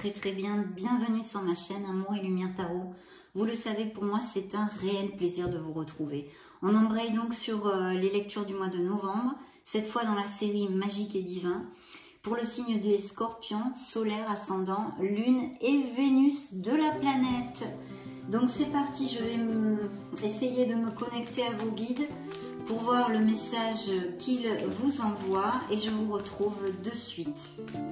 très bien. Bienvenue sur ma chaîne Amour et Lumière Tarot. Vous le savez, pour moi, c'est un réel plaisir de vous retrouver. On embraye donc sur les lectures du mois de novembre, cette fois dans la série Magique et Divin, pour le signe des Scorpions, solaire, ascendant, lune et Vénus de la planète. Donc c'est parti, je vais essayer de me connecter à vos guides pour voir le message qu'ils vous envoient et je vous retrouve de suite.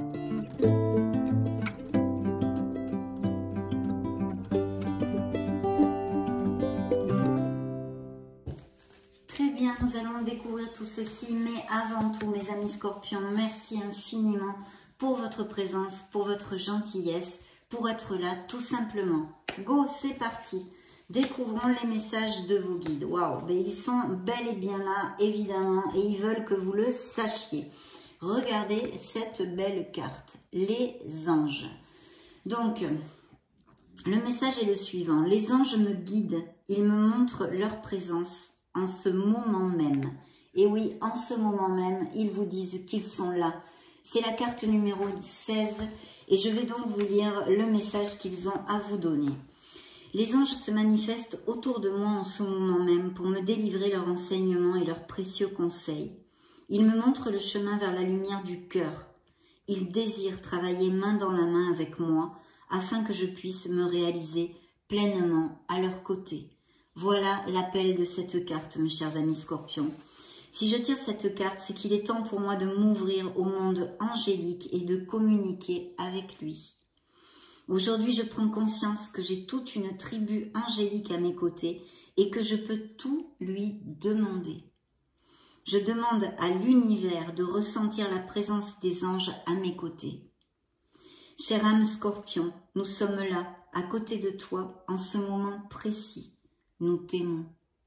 Très bien, nous allons découvrir tout ceci, mais avant tout, mes amis Scorpions, merci infiniment pour votre présence, pour votre gentillesse, pour être là tout simplement. Go, c'est parti. Découvrons les messages de vos guides. Waouh, ben ils sont bel et bien là, évidemment, et ils veulent que vous le sachiez. Regardez cette belle carte, les anges. Donc, le message est le suivant. Les anges me guident, ils me montrent leur présence en ce moment même. Et oui, en ce moment même, ils vous disent qu'ils sont là. C'est la carte numéro 16 et je vais donc vous lire le message qu'ils ont à vous donner. Les anges se manifestent autour de moi en ce moment même pour me délivrer leurs enseignements et leurs précieux conseils. Ils me montrent le chemin vers la lumière du cœur. Ils désirent travailler main dans la main avec moi afin que je puisse me réaliser pleinement à leur côté. Voilà l'appel de cette carte, mes chers amis Scorpions. Si je tire cette carte, c'est qu'il est temps pour moi de m'ouvrir au monde angélique et de communiquer avec lui. Aujourd'hui, je prends conscience que j'ai toute une tribu angélique à mes côtés et que je peux tout lui demander. Je demande à l'univers de ressentir la présence des anges à mes côtés. Chère âme Scorpion, nous sommes là, à côté de toi, en ce moment précis. Nous t'aimons.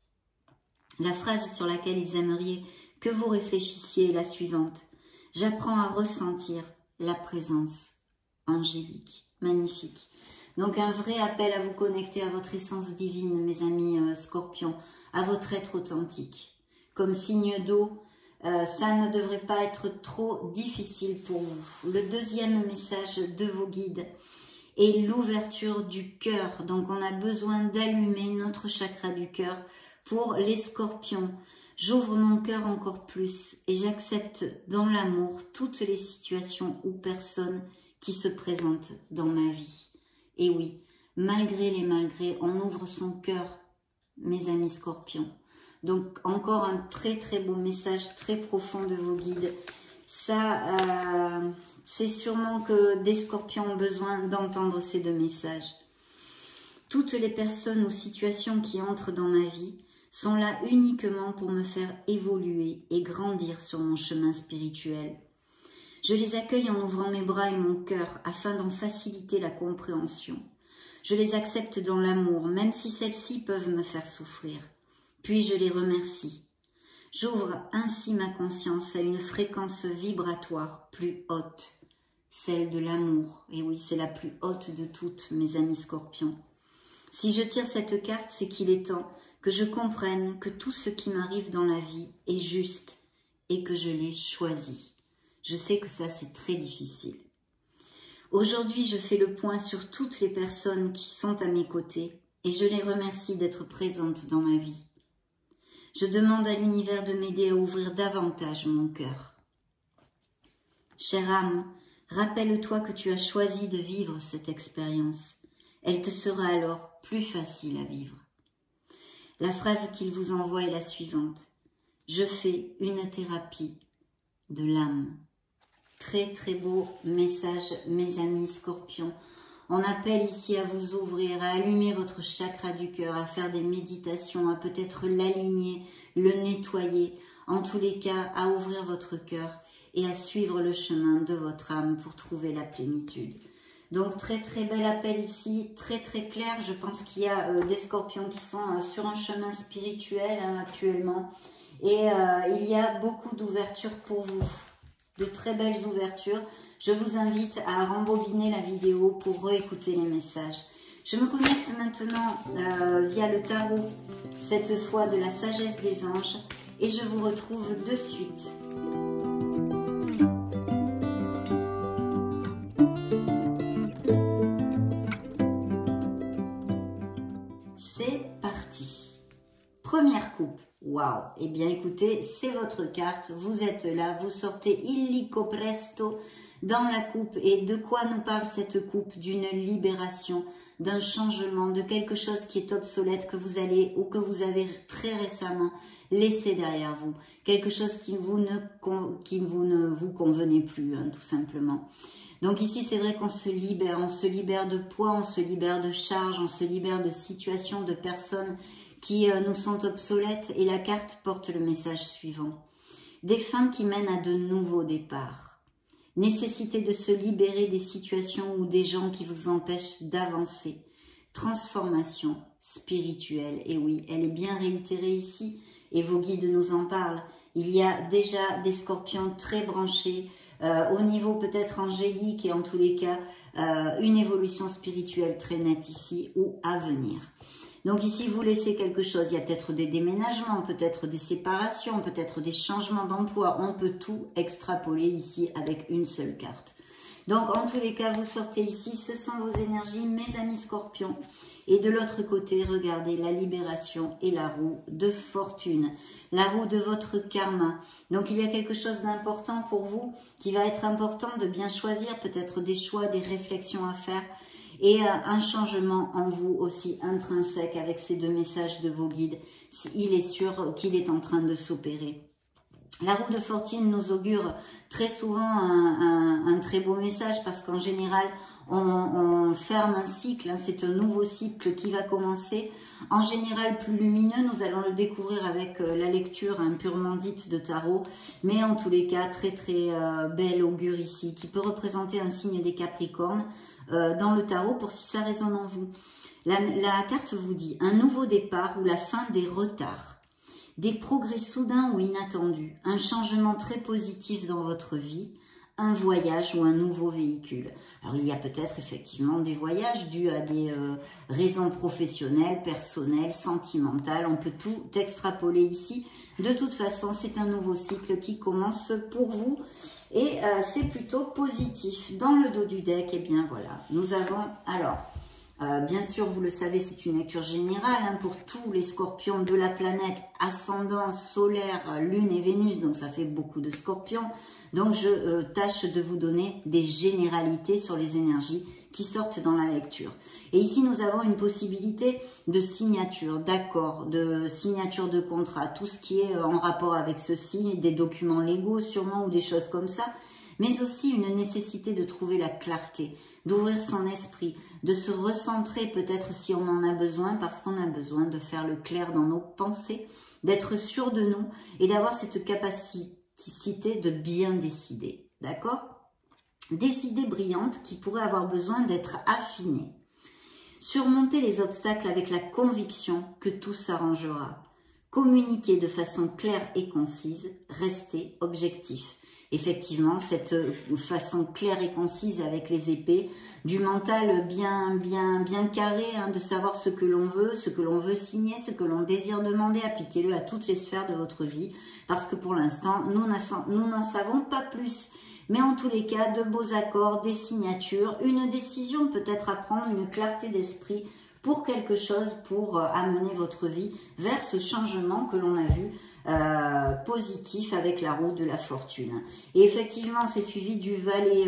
La phrase sur laquelle ils aimeraient que vous réfléchissiez est la suivante. J'apprends à ressentir la présence angélique. Magnifique. Donc un vrai appel à vous connecter à votre essence divine, mes amis Scorpions, à votre être authentique. Comme signe d'eau, ça ne devrait pas être trop difficile pour vous. Le deuxième message de vos guides est l'ouverture du cœur. Donc on a besoin d'allumer notre chakra du cœur pour les Scorpions. J'ouvre mon cœur encore plus et j'accepte dans l'amour toutes les situations ou personnes qui se présentent dans ma vie. Et oui, malgré les malgrés, on ouvre son cœur, mes amis Scorpions. Donc encore un très très beau message, très profond de vos guides. Ça, c'est sûrement que des Scorpions ont besoin d'entendre ces deux messages. Toutes les personnes ou situations qui entrent dans ma vie sont là uniquement pour me faire évoluer et grandir sur mon chemin spirituel. Je les accueille en ouvrant mes bras et mon cœur afin d'en faciliter la compréhension. Je les accepte dans l'amour, même si celles-ci peuvent me faire souffrir. Puis je les remercie. J'ouvre ainsi ma conscience à une fréquence vibratoire plus haute, celle de l'amour. Et oui, c'est la plus haute de toutes, mes amis Scorpions. Si je tire cette carte, c'est qu'il est temps que je comprenne que tout ce qui m'arrive dans la vie est juste et que je l'ai choisi. Je sais que ça, c'est très difficile. Aujourd'hui, je fais le point sur toutes les personnes qui sont à mes côtés et je les remercie d'être présentes dans ma vie. Je demande à l'univers de m'aider à ouvrir davantage mon cœur. Chère âme, rappelle-toi que tu as choisi de vivre cette expérience. Elle te sera alors plus facile à vivre. La phrase qu'il vous envoie est la suivante. Je fais une thérapie de l'âme. Très très beau message, mes amis Scorpions. On appelle ici à vous ouvrir, à allumer votre chakra du cœur, à faire des méditations, à peut-être l'aligner, le nettoyer. En tous les cas, à ouvrir votre cœur et à suivre le chemin de votre âme pour trouver la plénitude. Donc très très bel appel ici, très très clair. Je pense qu'il y a des Scorpions qui sont sur un chemin spirituel actuellement. Et il y a beaucoup d'ouverture pour vous. De très belles ouvertures. Je vous invite à rembobiner la vidéo pour réécouter les messages. Je me connecte maintenant via le tarot, cette fois de la sagesse des anges, et je vous retrouve de suite. première coupe. Waouh! Eh bien, écoutez, c'est votre carte. Vous êtes là, vous sortez illico presto dans la coupe. Et de quoi nous parle cette coupe? D'une libération, d'un changement, de quelque chose qui est obsolète, que vous allez ou que vous avez très récemment laissé derrière vous. Quelque chose qui ne vous convenait plus, hein, tout simplement. Donc ici, c'est vrai qu'on se libère de poids, on se libère de charges, on se libère de situations, de personnes qui nous sont obsolètes. Et la carte porte le message suivant. Des fins qui mènent à de nouveaux départs. Nécessité de se libérer des situations ou des gens qui vous empêchent d'avancer. Transformation spirituelle. Et oui, elle est bien réitérée ici et vos guides nous en parlent. Il y a déjà des scorpions très branchés, au niveau peut-être angélique et en tous les cas, une évolution spirituelle très nette ici ou à venir. Donc ici, vous laissez quelque chose. Il y a peut-être des déménagements, peut-être des séparations, peut-être des changements d'emploi. On peut tout extrapoler ici avec une seule carte. Donc en tous les cas, vous sortez ici. Ce sont vos énergies, mes amis scorpions. Et de l'autre côté, regardez la libération et la roue de fortune. La roue de votre karma. Donc il y a quelque chose d'important pour vous qui va être important de bien choisir. Peut-être des choix, des réflexions à faire. Et un changement en vous aussi intrinsèque avec ces deux messages de vos guides. Il est sûr qu'il est en train de s'opérer. La roue de fortune nous augure très souvent un très beau message parce qu'en général, on ferme un cycle. Hein, c'est un nouveau cycle qui va commencer. En général, plus lumineux, nous allons le découvrir avec la lecture purement dite de tarot. Mais en tous les cas, très très belle augure ici qui peut représenter un signe des Capricornes. Dans le tarot pour si ça résonne en vous. La carte vous dit un nouveau départ ou la fin des retards, des progrès soudains ou inattendus, un changement très positif dans votre vie, un voyage ou un nouveau véhicule. Alors il y a peut-être effectivement des voyages dus à des raisons professionnelles, personnelles, sentimentales, on peut tout extrapoler ici. De toute façon, c'est un nouveau cycle qui commence pour vous. Et c'est plutôt positif. Dans le dos du deck, eh bien voilà, nous avons, alors, bien sûr, vous le savez, c'est une lecture générale hein, pour tous les scorpions de la planète, ascendant, solaire, lune et Vénus, donc ça fait beaucoup de scorpions. Donc je tâche de vous donner des généralités sur les énergies qui sortent dans la lecture. Et ici, nous avons une possibilité de signature, d'accord, de signature de contrat, tout ce qui est en rapport avec ceci, des documents légaux sûrement ou des choses comme ça, mais aussi une nécessité de trouver la clarté, d'ouvrir son esprit, de se recentrer peut-être si on en a besoin, parce qu'on a besoin de faire le clair dans nos pensées, d'être sûr de nous et d'avoir cette capacité de bien décider, d'accord ? Des idées brillantes qui pourraient avoir besoin d'être affinées. Surmonter les obstacles avec la conviction que tout s'arrangera. Communiquer de façon claire et concise, rester objectif. Effectivement, cette façon claire et concise avec les épées, du mental bien carré, hein, de savoir ce que l'on veut signer, ce que l'on désire demander, appliquez-le à toutes les sphères de votre vie, parce que pour l'instant, nous n'en savons pas plus. Mais en tous les cas, de beaux accords, des signatures, une décision peut-être à prendre, une clarté d'esprit pour quelque chose, pour amener votre vie vers ce changement que l'on a vu positif avec la roue de la fortune. Et effectivement, c'est suivi du valet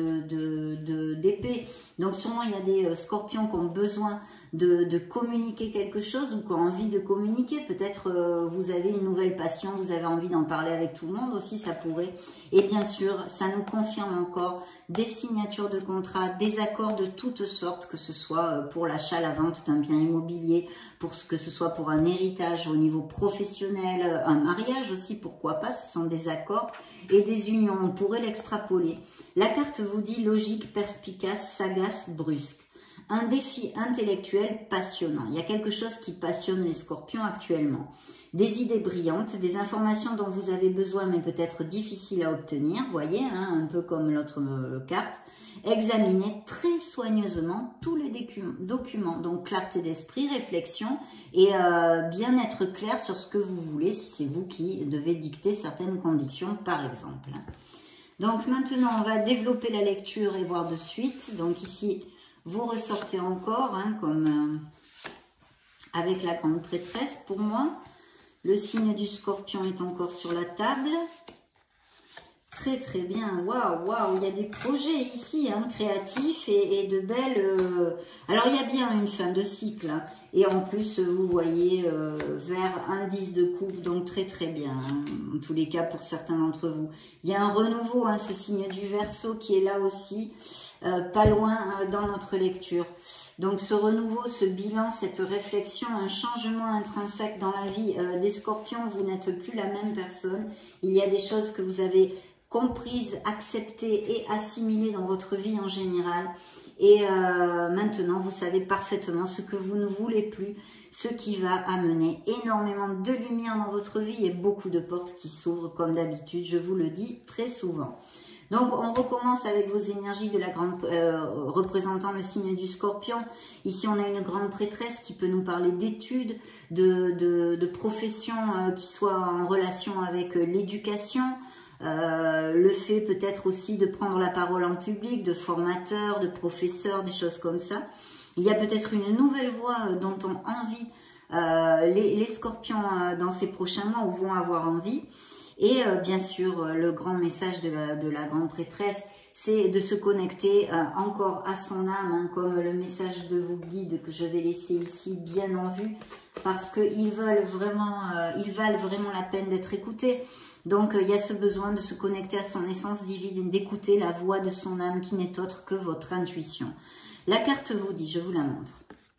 d'épée. Donc sûrement, il y a des scorpions qui ont besoin de communiquer quelque chose ou qui ont envie de communiquer. Peut-être vous avez une nouvelle passion, vous avez envie d'en parler avec tout le monde aussi, ça pourrait. Et bien sûr, ça nous confirme encore des signatures de contrats, des accords de toutes sortes, que ce soit pour l'achat, la vente d'un bien immobilier, que ce soit pour un héritage au niveau professionnel, un mariage aussi, pourquoi pas, ce sont des accords et des unions, on pourrait l'extrapoler. La carte vous dit logique, perspicace, sagace, brusque. Un défi intellectuel passionnant. Il y a quelque chose qui passionne les scorpions actuellement. Des idées brillantes, des informations dont vous avez besoin mais peut-être difficiles à obtenir, voyez, hein, un peu comme l'autre carte. Examinez très soigneusement tous les documents, donc clarté d'esprit, réflexion et bien être clair sur ce que vous voulez si c'est vous qui devez dicter certaines conditions par exemple. Donc maintenant on va développer la lecture et voir de suite. Donc ici vous ressortez encore, hein, comme avec la grande prêtresse pour moi. Le signe du Scorpion est encore sur la table. Très très bien, waouh, waouh, il y a des projets ici, hein, créatifs et de belles... Alors il y a bien une fin de cycle, hein, et en plus vous voyez vers un 10 de coupe, donc très très bien, hein, en tous les cas pour certains d'entre vous. Il y a un renouveau, hein, ce signe du Verseau qui est là aussi, pas loin dans notre lecture. Donc ce renouveau, ce bilan, cette réflexion, un changement intrinsèque dans la vie des Scorpions, vous n'êtes plus la même personne. Il y a des choses que vous avez comprises, acceptées et assimilées dans votre vie en général. Et maintenant, vous savez parfaitement ce que vous ne voulez plus, ce qui va amener énormément de lumière dans votre vie et beaucoup de portes qui s'ouvrent comme d'habitude, je vous le dis très souvent. Donc, on recommence avec vos énergies de la grande représentant le signe du Scorpion. Ici, on a une grande prêtresse qui peut nous parler d'études, de professions qui soient en relation avec l'éducation, le fait peut-être aussi de prendre la parole en public, de formateur, de professeur, des choses comme ça. Il y a peut-être une nouvelle voie dont ont envie les Scorpions dans ces prochains mois ou vont avoir envie. Et bien sûr, le grand message de la grande prêtresse, c'est de se connecter encore à son âme, hein, comme le message de vos guides que je vais laisser ici bien en vue, parce qu'ils valent vraiment la peine d'être écoutés. Donc, il y a ce besoin de se connecter à son essence divine, d'écouter la voix de son âme qui n'est autre que votre intuition. La carte vous dit, je vous la montre.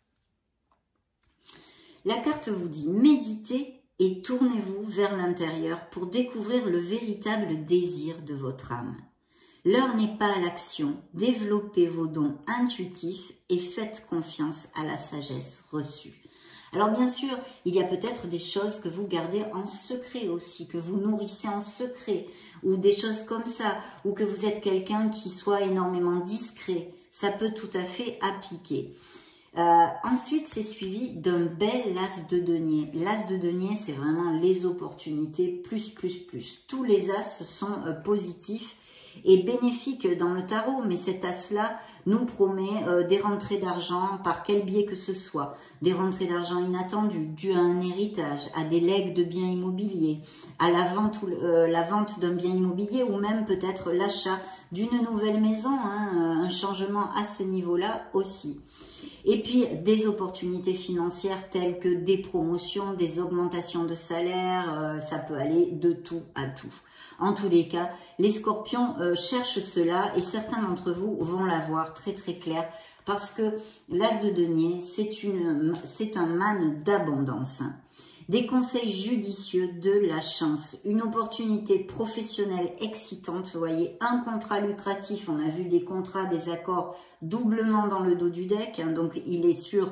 La carte vous dit, méditez et tournez-vous vers l'intérieur pour découvrir le véritable désir de votre âme. L'heure n'est pas à l'action, développez vos dons intuitifs et faites confiance à la sagesse reçue. Alors bien sûr, il y a peut-être des choses que vous gardez en secret aussi, que vous nourrissez en secret, ou des choses comme ça, ou que vous êtes quelqu'un qui soit énormément discret. Ça peut tout à fait appliquer. Ensuite, c'est suivi d'un bel as de denier. L'as de denier, c'est vraiment les opportunités, plus. Tous les as sont positifs et bénéfiques dans le tarot, mais cet as-là nous promet des rentrées d'argent par quel biais que ce soit. Des rentrées d'argent inattendues, dues à un héritage, à des legs de biens immobiliers, à la vente d'un bien immobilier ou même peut-être l'achat d'une nouvelle maison, hein, un changement à ce niveau-là aussi. Et puis, des opportunités financières telles que des promotions, des augmentations de salaire, ça peut aller de tout à tout. En tous les cas, les Scorpions cherchent cela et certains d'entre vous vont l'avoir très clair parce que l'as de denier, c'est un man d'abondance. Des conseils judicieux, de la chance, une opportunité professionnelle excitante, vous voyez, un contrat lucratif, on a vu des contrats, des accords doublement dans le dos du deck, hein, donc il est sûr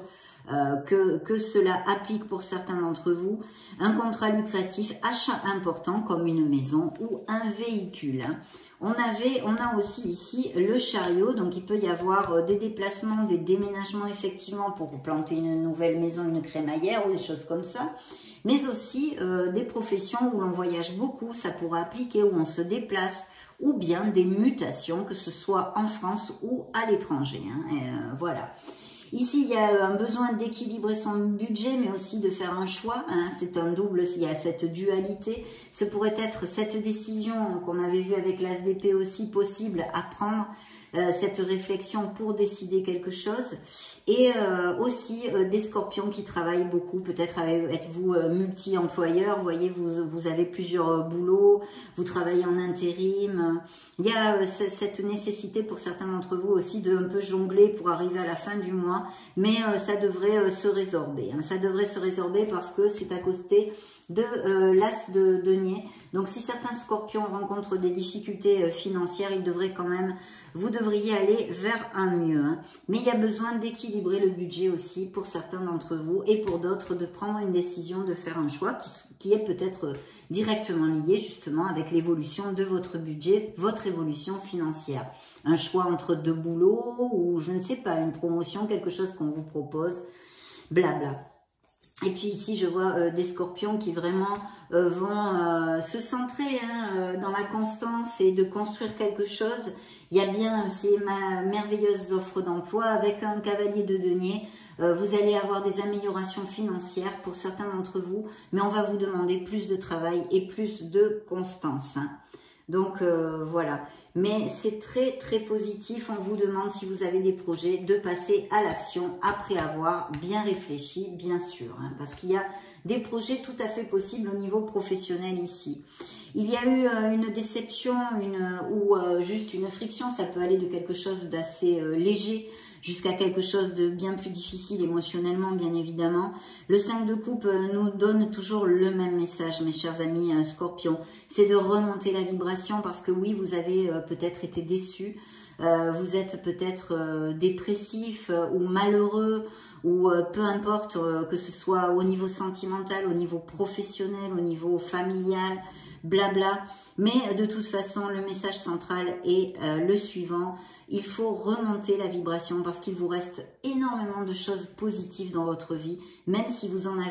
que cela applique pour certains d'entre vous, un contrat lucratif, achat important comme une maison ou un véhicule. Hein. On a aussi ici le chariot, donc il peut y avoir des déplacements, des déménagements effectivement pour planter une nouvelle maison, une crémaillère ou des choses comme ça, mais aussi des professions où l'on voyage beaucoup, ça pourra appliquer, où on se déplace, ou bien des mutations, que ce soit en France ou à l'étranger. Hein, voilà. Ici, il y a un besoin d'équilibrer son budget, mais aussi de faire un choix. Hein. C'est un double, il y a cette dualité. Ce pourrait être cette décision qu'on avait vue avec l'As d'épée aussi possible à prendre, cette réflexion pour décider quelque chose. Et aussi des Scorpions qui travaillent beaucoup. Peut-être êtes-vous multi-employeur, vous voyez, vous avez plusieurs boulots, vous travaillez en intérim. Il y a cette nécessité pour certains d'entre vous aussi de un peu jongler pour arriver à la fin du mois, mais ça devrait se résorber. Hein. Ça devrait se résorber parce que c'est à côté de l'As de denier. Donc si certains Scorpions rencontrent des difficultés financières, vous devriez aller vers un mieux. Hein. Mais il y a besoin d'équilibrer le budget aussi pour certains d'entre vous et pour d'autres de prendre une décision, de faire un choix qui est peut-être directement lié justement avec l'évolution de votre budget, votre évolution financière. Un choix entre deux boulots ou je ne sais pas, une promotion, quelque chose qu'on vous propose, blabla. Et puis ici, je vois des Scorpions qui vraiment vont se centrer dans la constance et de construire quelque chose. Il y a bien ces merveilleuses offres d'emploi avec un cavalier de denier. Vous allez avoir des améliorations financières pour certains d'entre vous, mais on va vous demander plus de travail et plus de constance. Hein. Donc voilà, mais c'est très très positif. On vous demande, si vous avez des projets, de passer à l'action après avoir bien réfléchi, bien sûr, hein, parce qu'il y a des projets tout à fait possibles au niveau professionnel ici. Il y a eu une déception ou juste une friction, ça peut aller de quelque chose d'assez léger jusqu'à quelque chose de bien plus difficile émotionnellement, bien évidemment. Le 5 de coupe nous donne toujours le même message, mes chers amis Scorpions. C'est de remonter la vibration parce que oui, vous avez peut-être été déçus, vous êtes peut-être dépressif ou malheureux, ou peu importe, que ce soit au niveau sentimental, au niveau professionnel, au niveau familial, blabla. Mais de toute façon, le message central est le suivant. Il faut remonter la vibration parce qu'il vous reste énormément de choses positives dans votre vie, même si vous en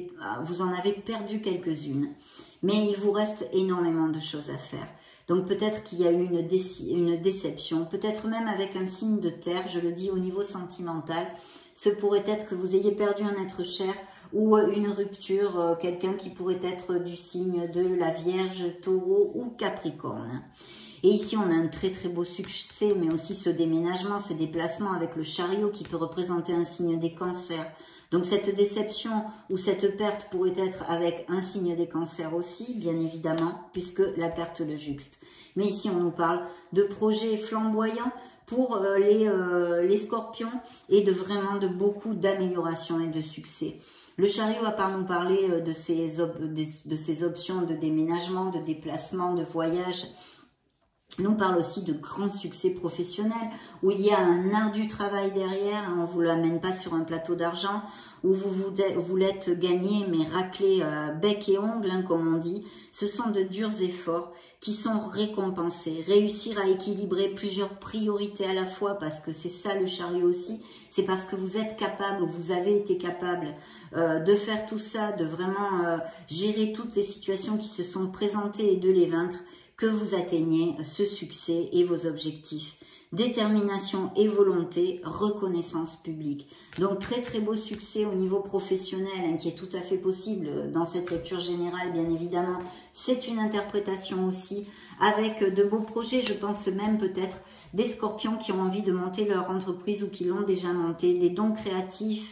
avez perdu quelques-unes. Mais il vous reste énormément de choses à faire. Donc peut-être qu'il y a eu une déception, peut-être même avec un signe de terre, je le dis au niveau sentimental. Ce pourrait être que vous ayez perdu un être cher ou une rupture, quelqu'un qui pourrait être du signe de la Vierge, Taureau ou Capricorne. Et ici, on a un très très beau succès, mais aussi ce déménagement, ces déplacements avec le chariot qui peut représenter un signe des cancers. Donc cette déception ou cette perte pourrait être avec un signe des cancers aussi, bien évidemment, puisque la perte le juxte. Mais ici, on nous parle de projets flamboyants pour les scorpions et de beaucoup d'améliorations et de succès. Le chariot, à part nous parler de ces options de déménagement, de déplacement, de voyage, nous parle aussi de grands succès professionnels où il y a un ardu travail derrière, on ne vous l'amène pas sur un plateau d'argent, où vous l'êtes gagné mais raclé bec et ongle, hein, comme on dit. Ce sont de durs efforts qui sont récompensés. Réussir à équilibrer plusieurs priorités à la fois, parce que c'est ça le chariot aussi, c'est parce que vous êtes capable, ou vous avez été capable de faire tout ça, de vraiment gérer toutes les situations qui se sont présentées et de les vaincre, que vous atteignez ce succès et vos objectifs. Détermination et volonté, reconnaissance publique. Donc très très beau succès au niveau professionnel, hein, qui est tout à fait possible dans cette lecture générale, bien évidemment. C'est une interprétation aussi avec de beaux projets. Je pense même peut-être des scorpions qui ont envie de monter leur entreprise ou qui l'ont déjà montée, des dons créatifs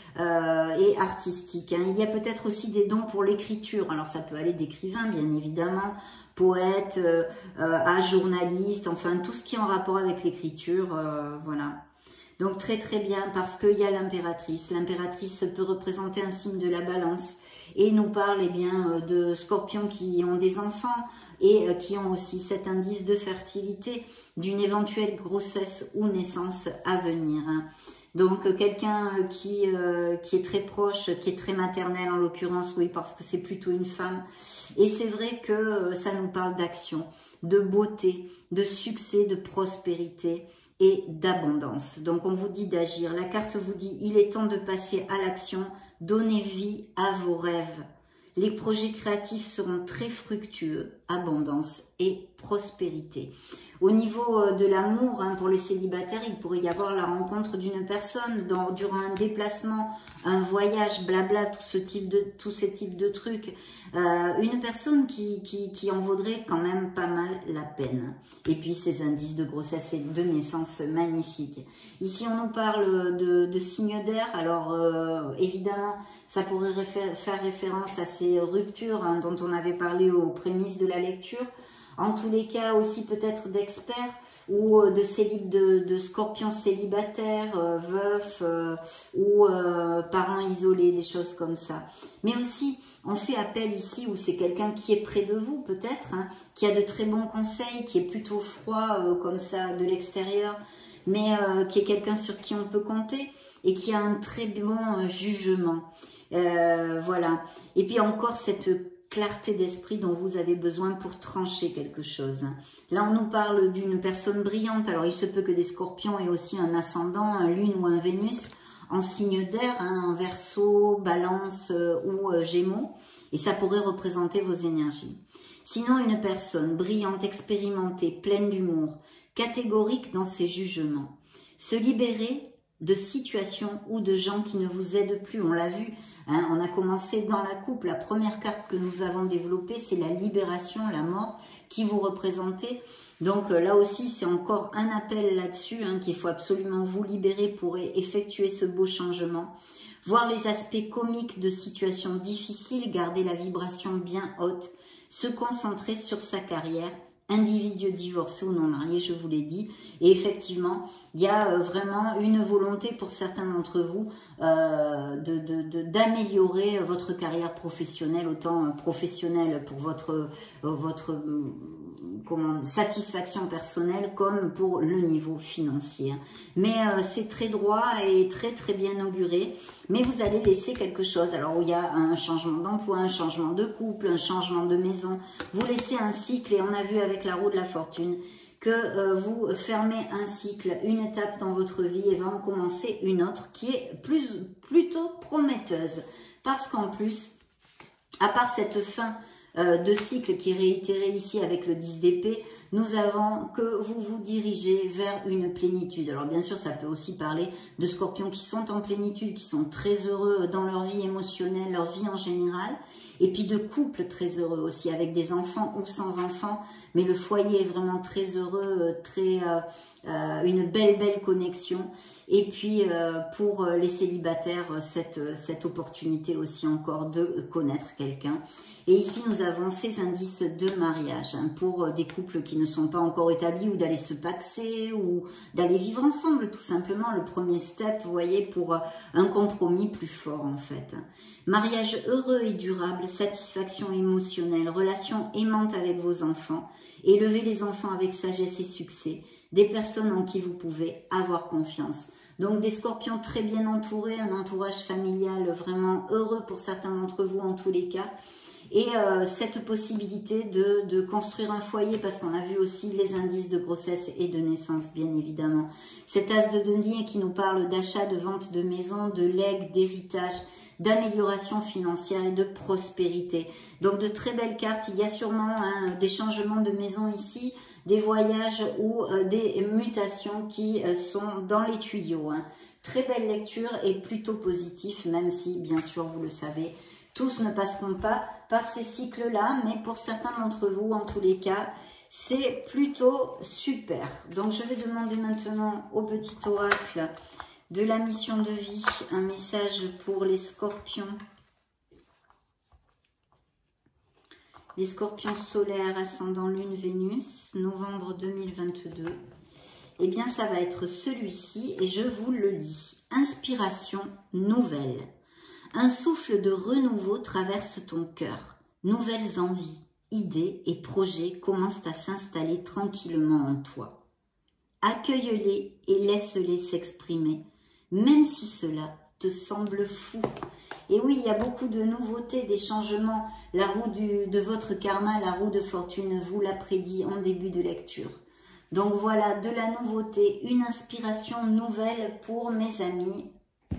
et artistiques. Hein. Il y a peut-être aussi des dons pour l'écriture. Alors ça peut aller d'écrivain, bien évidemment, poète, à journaliste, enfin tout ce qui est en rapport avec l'écriture, voilà. Donc très très bien, parce qu'il y a l'impératrice. L'impératrice peut représenter un signe de la balance et nous parle eh bien, de scorpions qui ont des enfants et qui ont aussi cet indice de fertilité, d'une éventuelle grossesse ou naissance à venir. Hein. Donc quelqu'un qui est très proche, qui est très maternel en l'occurrence, oui, parce que c'est plutôt une femme. Et c'est vrai que ça nous parle d'action, de beauté, de succès, de prospérité et d'abondance. Donc on vous dit d'agir. La carte vous dit, il est temps de passer à l'action, donnez vie à vos rêves. Les projets créatifs seront très fructueux, abondance et prospérité. Au niveau de l'amour, hein, pour les célibataires, il pourrait y avoir la rencontre d'une personne durant un déplacement, un voyage, blabla, tous ces types de trucs. Une personne qui en vaudrait quand même pas mal la peine. Et puis ces indices de grossesse et de naissance magnifiques. Ici, on nous parle de signes d'air. Alors, évidemment, ça pourrait faire référence à ces ruptures, hein, dont on avait parlé aux prémices de la lecture. En tous les cas, aussi peut-être d'experts ou de scorpions célibataires, veufs ou parents isolés, des choses comme ça. Mais aussi, on fait appel ici où c'est quelqu'un qui est près de vous peut-être, hein, qui a de très bons conseils, qui est plutôt froid comme ça de l'extérieur, mais qui est quelqu'un sur qui on peut compter et qui a un très bon jugement. Voilà. Et puis encore cette clarté d'esprit dont vous avez besoin pour trancher quelque chose. Là, on nous parle d'une personne brillante. Alors, il se peut que des scorpions aient aussi un ascendant, un lune ou un Vénus en signe d'air, hein, en Verseau, Balance ou Gémeaux. Et ça pourrait représenter vos énergies. Sinon, une personne brillante, expérimentée, pleine d'humour, catégorique dans ses jugements. Se libérer de situations ou de gens qui ne vous aident plus. On l'a vu, hein, on a commencé dans la coupe. La première carte que nous avons développée, c'est la libération, la mort qui vous représentez. Donc là aussi, c'est encore un appel là-dessus, hein, qu'il faut absolument vous libérer pour effectuer ce beau changement. Voir les aspects comiques de situations difficiles, garder la vibration bien haute, se concentrer sur sa carrière, individu divorcé ou non marié, je vous l'ai dit. Et effectivement, il y a vraiment une volonté pour certains d'entre vous d'améliorer votre carrière professionnelle, autant professionnelle pour votre satisfaction personnelle comme pour le niveau financier. Mais c'est très droit et très très bien auguré. Mais vous allez laisser quelque chose. Alors il y a un changement d'emploi, un changement de couple, un changement de maison. Vous laissez un cycle et on a vu avec la roue de la fortune que vous fermez un cycle, une étape dans votre vie et va en commencer une autre qui est plutôt prometteuse. Parce qu'en plus, à part cette fin de cycle qui est réitéré ici avec le 10 d'épée, nous avons que vous vous dirigez vers une plénitude. Alors bien sûr, ça peut aussi parler de scorpions qui sont en plénitude, qui sont très heureux dans leur vie émotionnelle, leur vie en général, et puis de couples très heureux aussi, avec des enfants ou sans enfants, mais le foyer est vraiment très heureux, une belle connexion. Et puis pour les célibataires, cette opportunité aussi encore de connaître quelqu'un. Et ici, nous avons ces indices de mariage, hein, pour des couples qui ne sont pas encore établis, ou d'aller se paxer, ou d'aller vivre ensemble, tout simplement. Le premier step, vous voyez, pour un compromis plus fort, en fait. Mariage heureux et durable, satisfaction émotionnelle, relation aimante avec vos enfants, élever les enfants avec sagesse et succès, des personnes en qui vous pouvez avoir confiance. Donc des scorpions très bien entourés, un entourage familial vraiment heureux pour certains d'entre vous en tous les cas. Et cette possibilité de construire un foyer, parce qu'on a vu aussi les indices de grossesse et de naissance, bien évidemment. Cet as de denier qui nous parle d'achat, de vente de maison, de legs, d'héritage, d'amélioration financière et de prospérité. Donc de très belles cartes. Il y a sûrement des changements de maison ici, des voyages ou des mutations qui sont dans les tuyaux. Hein. Très belle lecture et plutôt positif, même si, bien sûr, vous le savez, tous ne passeront pas par ces cycles-là, mais pour certains d'entre vous, en tous les cas, c'est plutôt super. Donc, je vais demander maintenant au petit oracle de la mission de vie un message pour les scorpions. Les scorpions solaires, ascendant lune, Vénus, novembre 2022. Eh bien, ça va être celui-ci et je vous le lis. Inspiration nouvelle. Un souffle de renouveau traverse ton cœur. Nouvelles envies, idées et projets commencent à s'installer tranquillement en toi. Accueille-les et laisse-les s'exprimer, même si cela te semble fou. Et oui, il y a beaucoup de nouveautés, des changements. La roue de votre karma, la roue de fortune, vous l'a prédit en début de lecture. Donc voilà, de la nouveauté, une inspiration nouvelle pour mes amis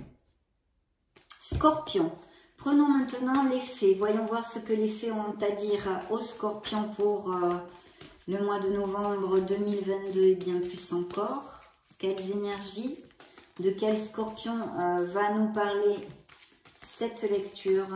Scorpion. Prenons maintenant les fées. Voyons voir ce que les fées ont à dire aux scorpions pour le mois de novembre 2022 et bien plus encore. Quelles énergies? De quel scorpion va nous parler cette lecture?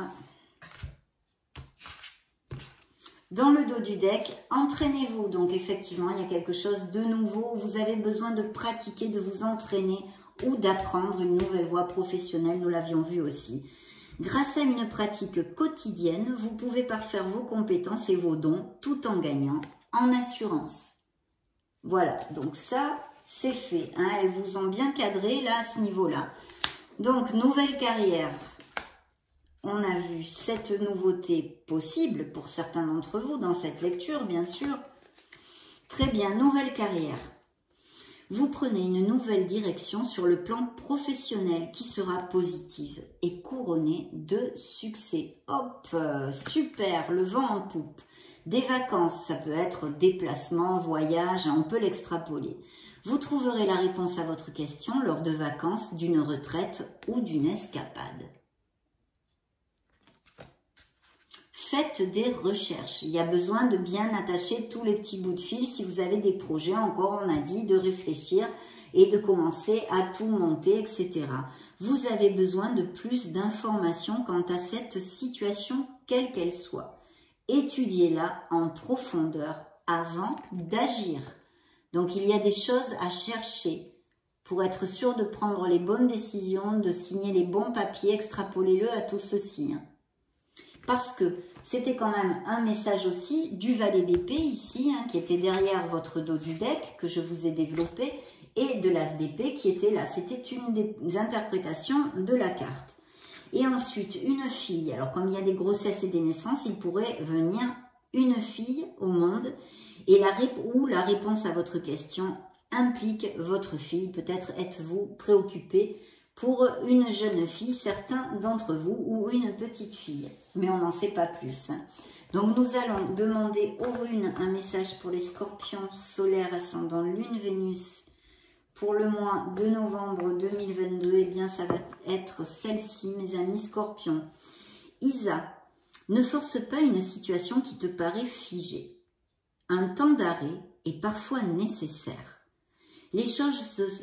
Dans le dos du deck, entraînez-vous. Donc effectivement, il y a quelque chose de nouveau. Vous avez besoin de pratiquer, de vous entraîner ou d'apprendre une nouvelle voie professionnelle. Nous l'avions vu aussi. Grâce à une pratique quotidienne, vous pouvez parfaire vos compétences et vos dons tout en gagnant en assurance. Voilà, donc ça, c'est fait. Hein. Elles vous ont bien cadré là à ce niveau-là. Donc, nouvelle carrière. On a vu cette nouveauté possible pour certains d'entre vous dans cette lecture, bien sûr. Très bien, nouvelle carrière. Vous prenez une nouvelle direction sur le plan professionnel qui sera positive et couronnée de succès. Hop, super, le vent en poupe. Des vacances, ça peut être déplacement, voyage, on peut l'extrapoler. Vous trouverez la réponse à votre question lors de vacances, d'une retraite ou d'une escapade. faites des recherches. Il y a besoin de bien attacher tous les petits bouts de fil si vous avez des projets, encore on a dit, de réfléchir et de commencer à tout monter, etc. Vous avez besoin de plus d'informations quant à cette situation, quelle qu'elle soit. Étudiez-la en profondeur avant d'agir. Donc, il y a des choses à chercher pour être sûr de prendre les bonnes décisions, de signer les bons papiers, extrapolez-le à tout ceci. Parce que c'était quand même un message aussi du valet d'épée ici, qui était derrière votre dos du deck, que je vous ai développé, et de l'as d'épée qui était là. C'était une des interprétations de la carte. Et ensuite, une fille. Alors, comme il y a des grossesses et des naissances, il pourrait venir une fille au monde et la réponse à votre question implique votre fille. Peut-être êtes-vous préoccupé pour une jeune fille, certains d'entre vous, ou une petite fille. Mais on n'en sait pas plus. Donc, nous allons demander aux runes un message pour les scorpions solaires ascendant Lune, Vénus. Pour le mois de novembre 2022, eh bien, ça va être celle-ci, mes amis scorpions. Isa, ne force pas une situation qui te paraît figée. Un temps d'arrêt est parfois nécessaire. Les choses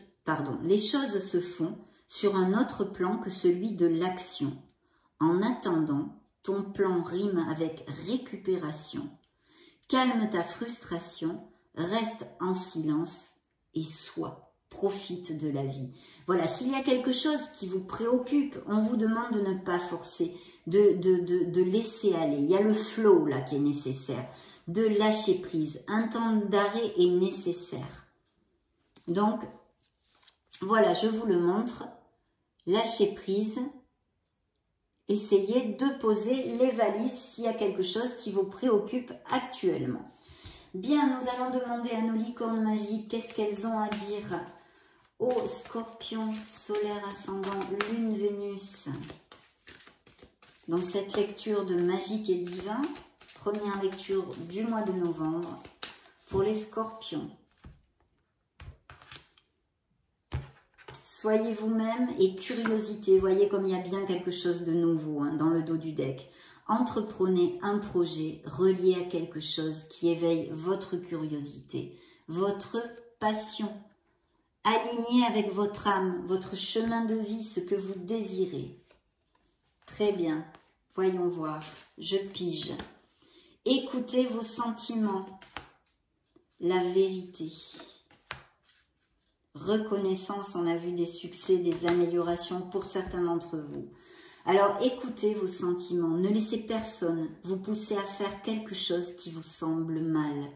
se font sur un autre plan que celui de l'action. En attendant, ton plan rime avec récupération. Calme ta frustration, reste en silence et sois. Profite de la vie. Voilà, s'il y a quelque chose qui vous préoccupe, on vous demande de ne pas forcer, de laisser aller. Il y a le flow là qui est nécessaire, de lâcher prise. Un temps d'arrêt est nécessaire. Donc, voilà, je vous le montre. Lâchez prise. Essayez de poser les valises s'il y a quelque chose qui vous préoccupe actuellement. Bien, nous allons demander à nos licornes magiques qu'est-ce qu'elles ont à dire aux scorpions solaires ascendant Lune, Vénus. Dans cette lecture de magique et divin, première lecture du mois de novembre pour les scorpions. Soyez vous-même et curiosité. Voyez comme il y a bien quelque chose de nouveau dans le dos du deck. Entreprenez un projet relié à quelque chose qui éveille votre curiosité, votre passion. Aligné avec votre âme, votre chemin de vie, ce que vous désirez. Très bien. Voyons voir. Je pige. Écoutez vos sentiments. La vérité. Reconnaissance, on a vu des succès, des améliorations pour certains d'entre vous. Alors, écoutez vos sentiments. Ne laissez personne vous pousser à faire quelque chose qui vous semble mal.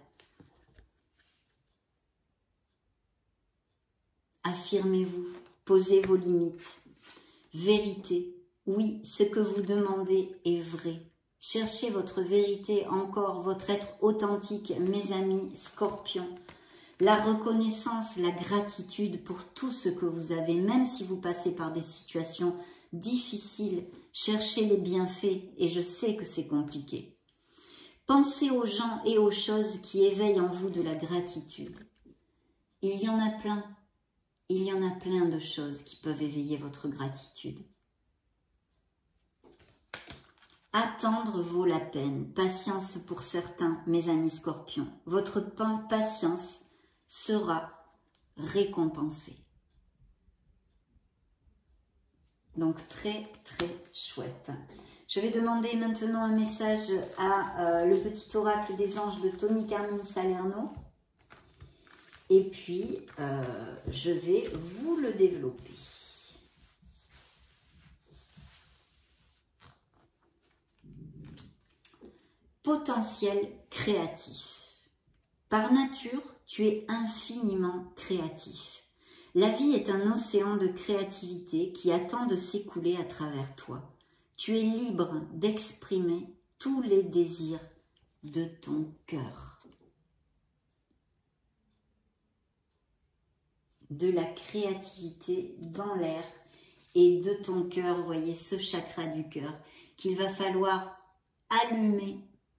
Affirmez-vous, posez vos limites. Vérité, oui, ce que vous demandez est vrai. Cherchez votre vérité encore, votre être authentique, mes amis scorpions. La reconnaissance, la gratitude pour tout ce que vous avez, même si vous passez par des situations difficiles, cherchez les bienfaits et je sais que c'est compliqué. Pensez aux gens et aux choses qui éveillent en vous de la gratitude. Il y en a plein. Il y en a plein de choses qui peuvent éveiller votre gratitude. Attendre vaut la peine. Patience pour certains, mes amis scorpions. Votre patience sera récompensée. Donc très très chouette. Je vais demander maintenant un message à le petit oracle des anges de Tony Carmine Salerno. Et puis, je vais vous le développer. Potentiel créatif. Par nature, tu es infiniment créatif. La vie est un océan de créativité qui attend de s'écouler à travers toi. Tu es libre d'exprimer tous les désirs de ton cœur. De la créativité dans l'air et de ton cœur, vous voyez ce chakra du cœur qu'il va falloir allumer,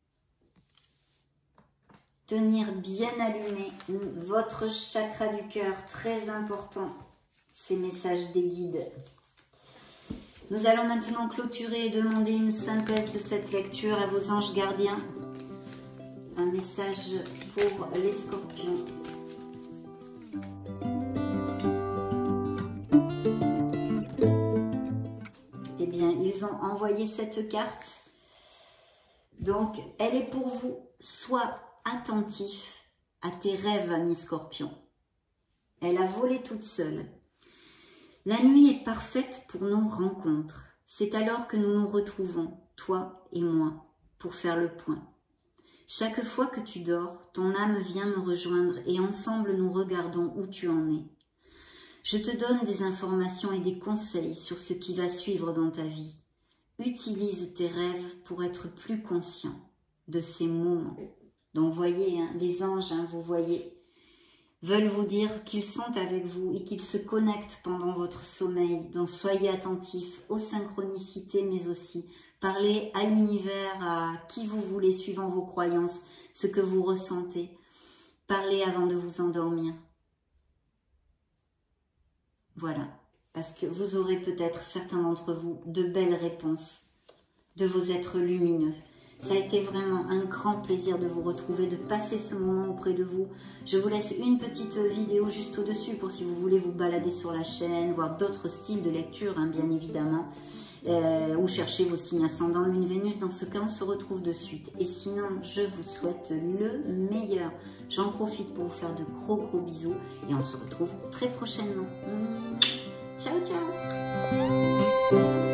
tenir bien allumé votre chakra du cœur, très important, ces messages des guides. Nous allons maintenant clôturer et demander une synthèse de cette lecture à vos anges gardiens. Un message pour les scorpions. Eh bien, ils ont envoyé cette carte. Donc, elle est pour vous. Sois attentif à tes rêves, ami Scorpion. Elle a volé toute seule. La nuit est parfaite pour nos rencontres. C'est alors que nous nous retrouvons, toi et moi, pour faire le point. Chaque fois que tu dors, ton âme vient me rejoindre et ensemble nous regardons où tu en es. Je te donne des informations et des conseils sur ce qui va suivre dans ta vie. Utilise tes rêves pour être plus conscient de ces moments. Donc voyez, hein, les anges, hein, vous voyez, veulent vous dire qu'ils sont avec vous et qu'ils se connectent pendant votre sommeil. Donc soyez attentifs aux synchronicités, mais aussi parlez à l'univers, à qui vous voulez, suivant vos croyances, ce que vous ressentez. Parlez avant de vous endormir. Voilà, parce que vous aurez peut-être, certains d'entre vous, de belles réponses de vos êtres lumineux. Ça a été vraiment un grand plaisir de vous retrouver, de passer ce moment auprès de vous. Je vous laisse une petite vidéo juste au-dessus pour si vous voulez vous balader sur la chaîne, voir d'autres styles de lecture, hein, bien évidemment, ou chercher vos signes ascendants, Lune, Vénus. Dans ce cas, on se retrouve de suite. Et sinon, je vous souhaite le meilleur. J'en profite pour vous faire de gros bisous et on se retrouve très prochainement. Ciao, ciao!